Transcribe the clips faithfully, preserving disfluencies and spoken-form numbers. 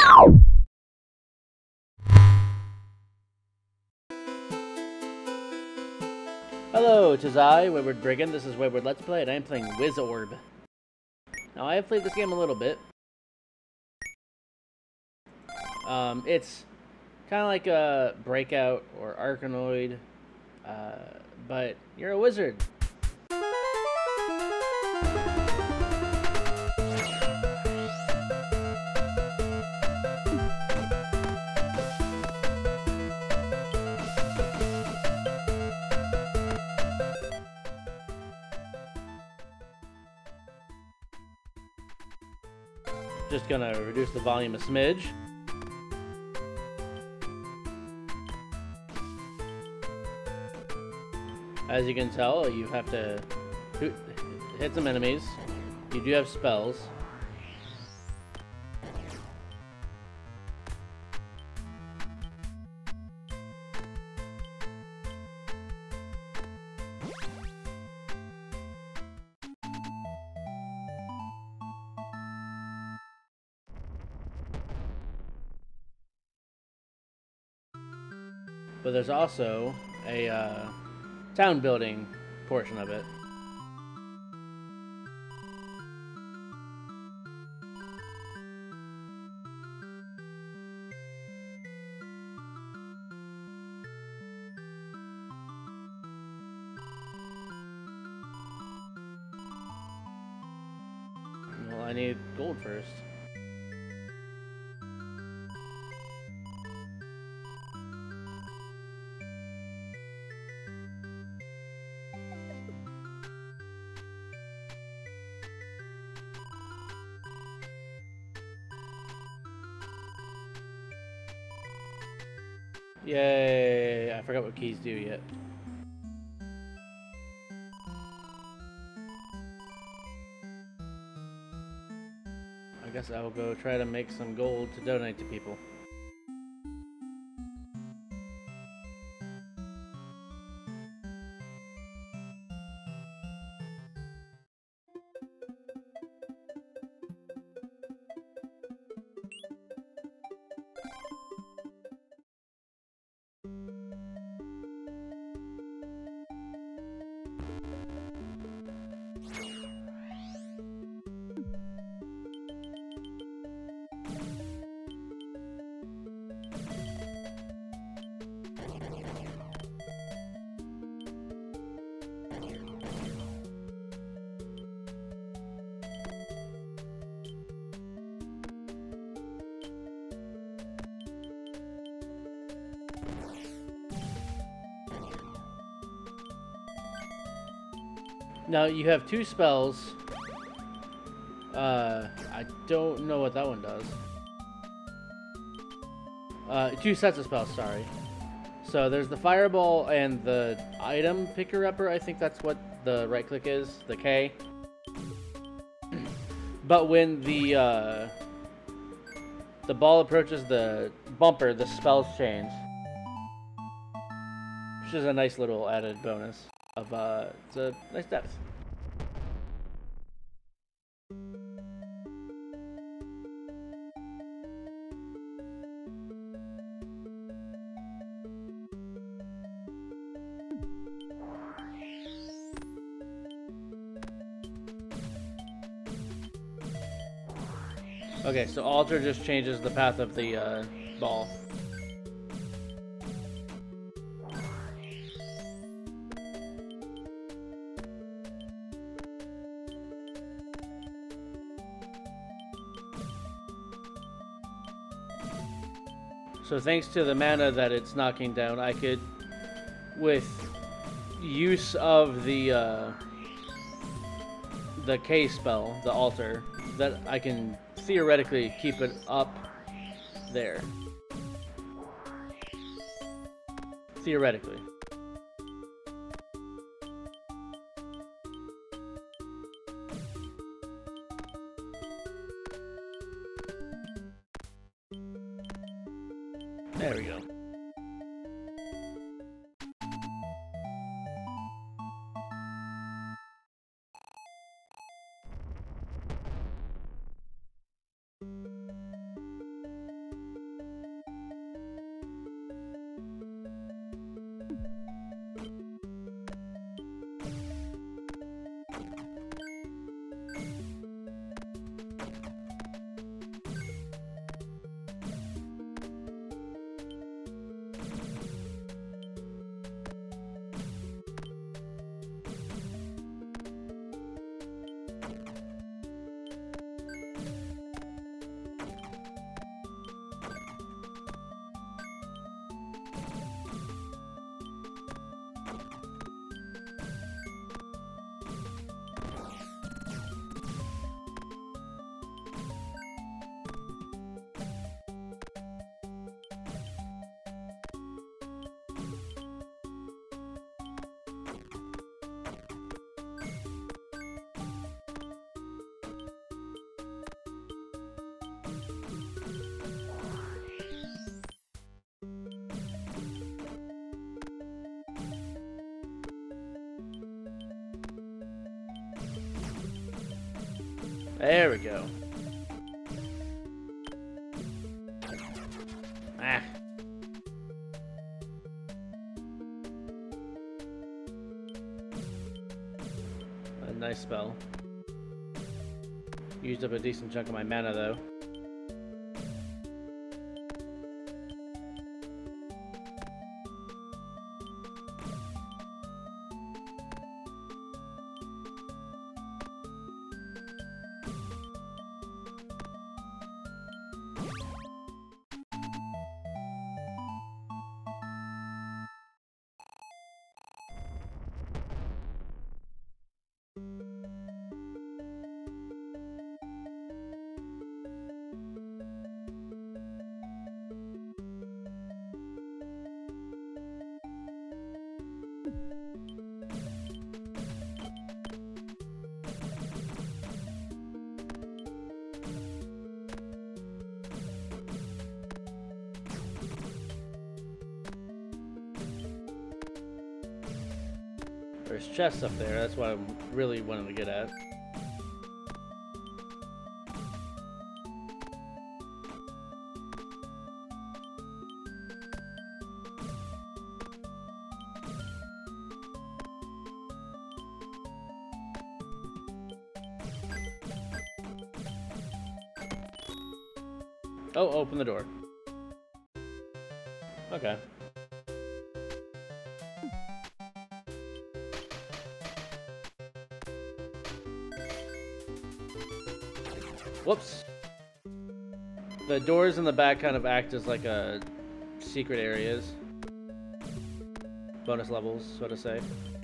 Hello, it is I, Wayward Brigand. This is Wayward Let's Play, and I am playing Wizorb. Now, I have played this game a little bit. Um, it's kind of like a Breakout or Arkanoid, uh, but you're a wizard. Just gonna reduce the volume a smidge. As you can tell, you have to hit some enemies. You do have spells. But there's also a uh, town building portion of it. Well, I need gold first. Yay! I forgot what keys do yet. I guess I will go try to make some gold to donate to people. Now, you have two spells. Uh, I don't know what that one does. Uh, two sets of spells, sorry. So there's the Fireball and the Item Picker-Upper. I think that's what the right click is, the K. But when the, uh, the ball approaches the bumper, the spells change. Which is a nice little added bonus. Of, uh, it's a nice depth. Okay, so Alter just changes the path of the, uh, ball. So thanks to the mana that it's knocking down, I could, with use of the uh, the K spell, the Alter, that I can theoretically keep it up there. Theoretically. There we go. There we go. Ah. A nice spell. Used up a decent chunk of my mana though. There's chests up there, that's what I'm really wanting to get at. Oh, open the door. Okay. Whoops. The doors in the back kind of act as like a secret areas. Bonus levels, so to say.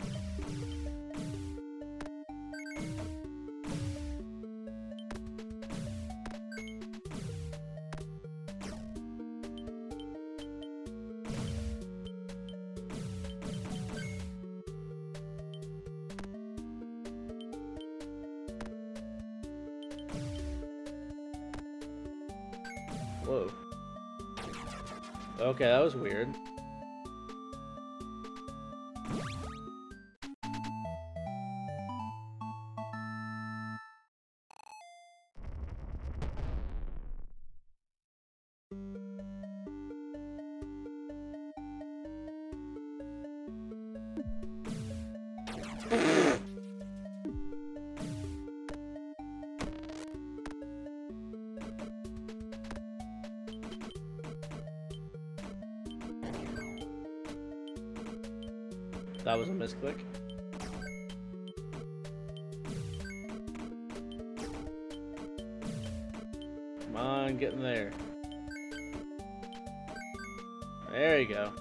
Whoa. Okay, that was weird. That was a misclick. Come on, get in there. There you go.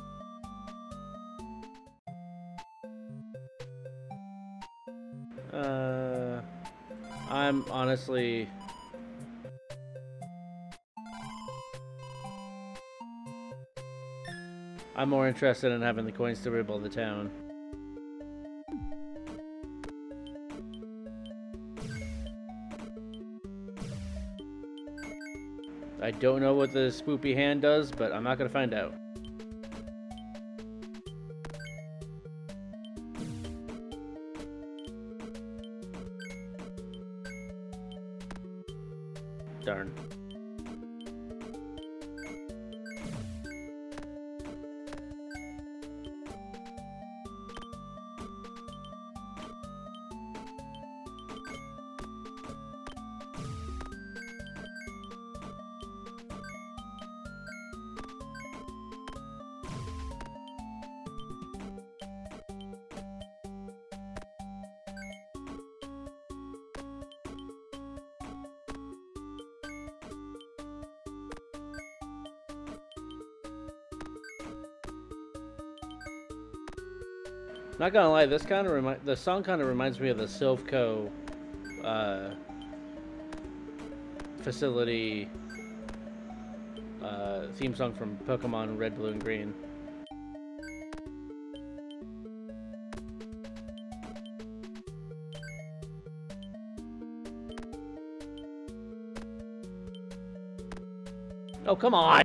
Uh, I'm honestly... I'm more interested in having the coins to rebuild the town. I don't know what the spoopy hand does, but I'm not gonna find out. Darn. Not gonna lie, this kind of remind the song kind of reminds me of the Silphco uh, facility uh, theme song from Pokemon Red, Blue, and Green. Oh, come on!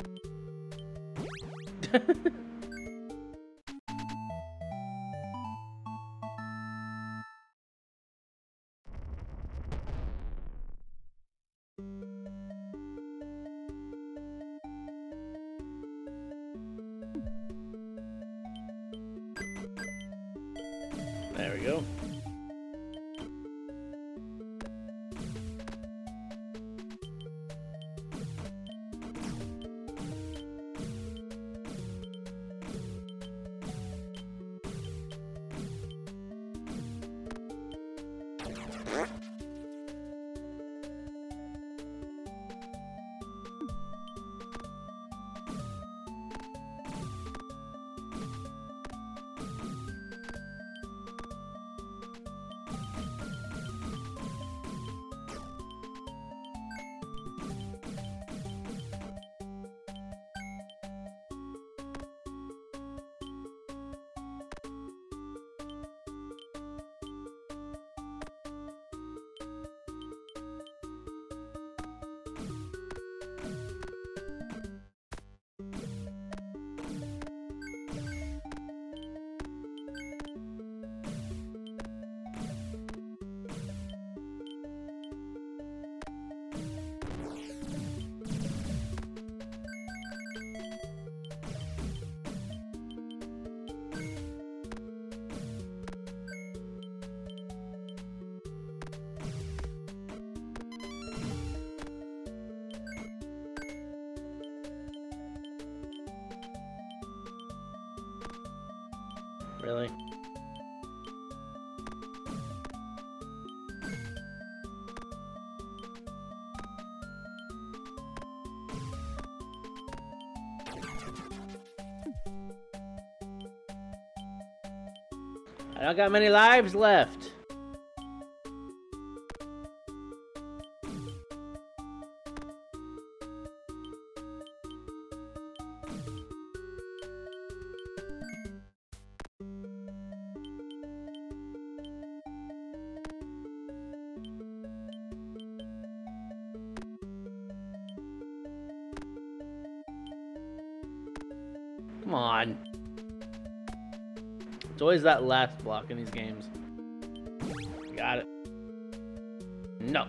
There we go. Really? I don't got many lives left. Come on. It's always that last block in these games. Got it. No.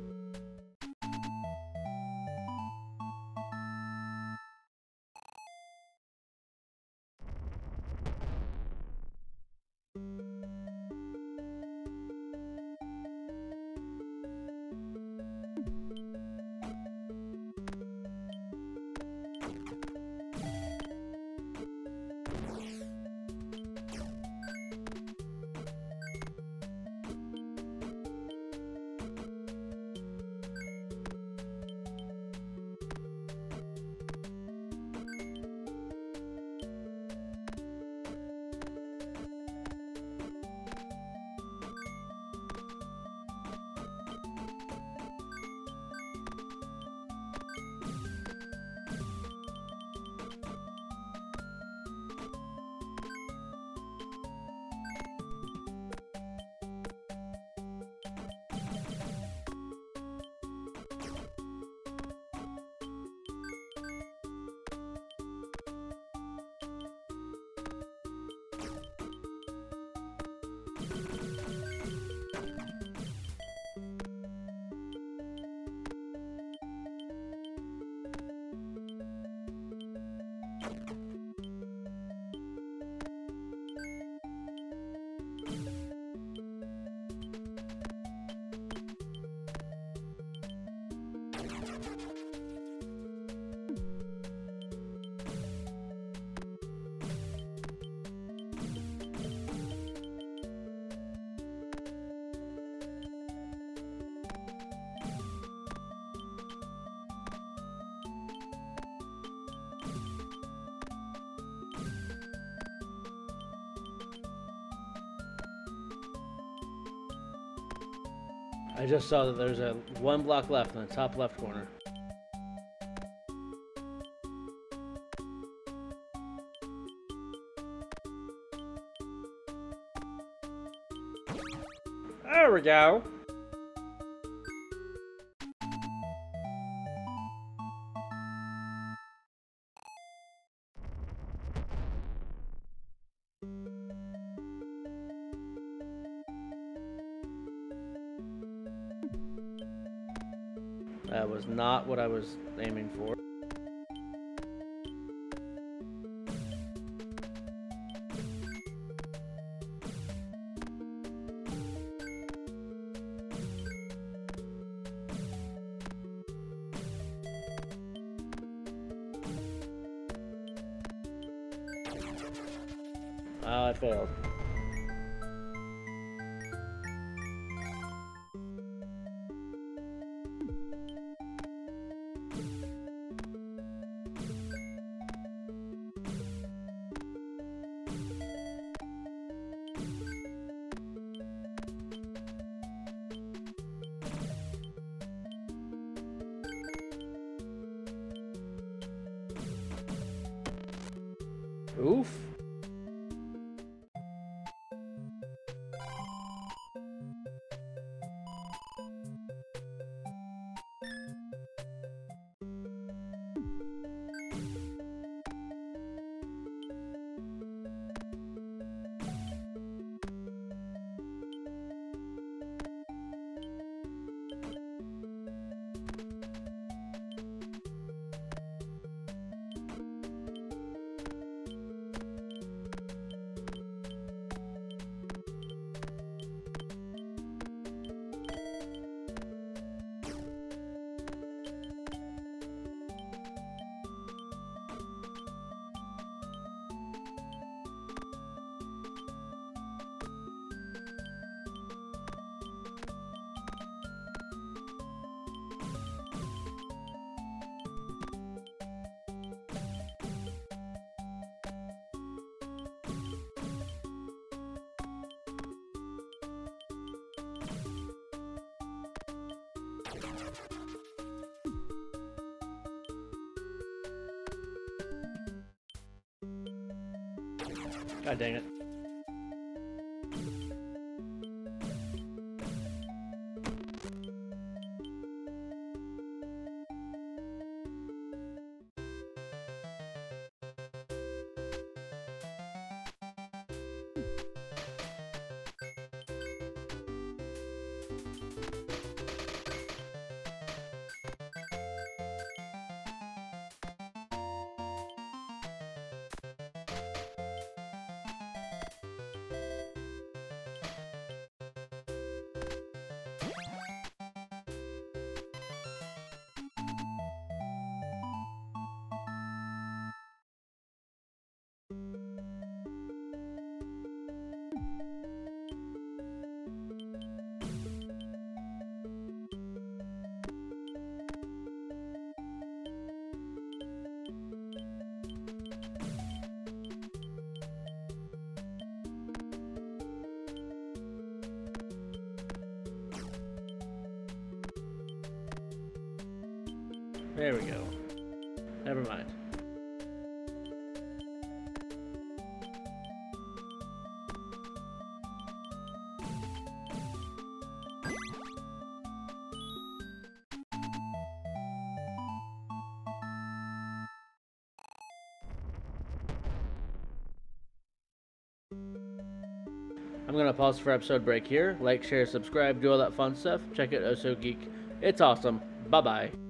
I just saw that there's a one block left in the top left corner. There we go. That was not what I was aiming for. Ah, I failed. Oof. God dang it. There we go. Never mind. I'm gonna pause for episode break here. Like, share, subscribe, do all that fun stuff. Check out Oso Geek. It's awesome. Bye bye.